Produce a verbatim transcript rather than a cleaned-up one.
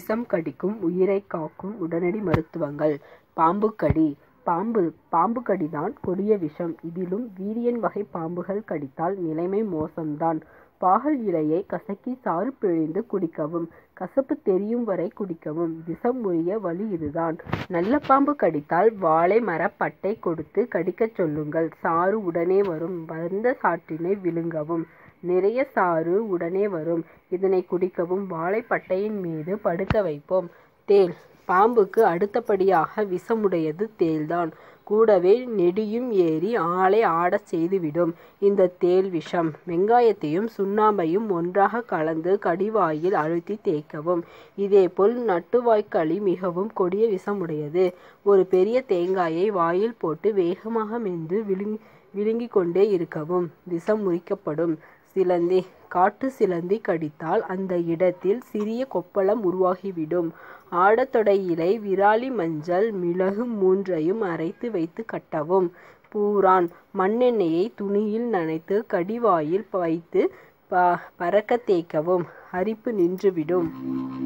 விஷம் கடிக்கும் உயிரை காக்கும் உடனடி மருத்துவங்கள். பாம்பு கடி. பாம்பு பாம்பு கடிதான் கொடிய விஷம். இதிலும் வீரியன் வகை பாம்புகள் கடித்தால் நிலைமை மோசம்தான். பாகல் இலையை கசக்கி சாறு பிழிந்து குடிக்கவும். கசப்பு தெரியும் வரை குடிக்கவும். விஷம் முறிய வழி இதுதான். நல்ல பாம்பு கடித்தால் வாழை மரப்பட்டை கொடுத்து கடிக்கச் சொல்லுங்கள். சாறு உடனே வரும். வந்த சாற்றினை விழுங்கவும். நிறைய சாறு உடனே வரும். இதனை குடிக்கவும். வாழைப்பட்டையின் மீது படுக்க வைப்போம். தேள். பாம்புக்கு அடுத்தபடியாக விஷமுடையது தேள்தான். கூடவே நெடியும் ஏறி ஆளை ஆடச் செய்துவிடும். இந்த தேள் விஷம். வெங்காயத்தையும் சுண்ணாம்பையும் ஒன்றாக கலந்து கடிவாயில் அழுத்தி தேய்க்கவும். இதேபோல் நட்டுவாய்க்களி மிகவும் கொடிய விஷமுடையது. ஒரு பெரிய தேங்காயை வாயில் போட்டு வேகமாக மென்று விழுங்கி விழுங்கிக் கொண்டே இருக்கவும். விஷம் முறிக்கப்படும். சிலந்தி. காட்டு சிலந்தி கடித்தால் அந்த இடத்தில் சிறிய கொப்பளம் உருவாகிவிடும். ஆடத்தொடை இலை, விராலி மஞ்சள், மிளகு மூன்றையும் அரைத்து வைத்து கட்டவும். பூரான். மண்ணெண்ணெயை துணியில் நனைத்து கடிவாயில் வைத்து ப பறக்க தேய்க்கவும். அரிப்பு நின்றுவிடும்.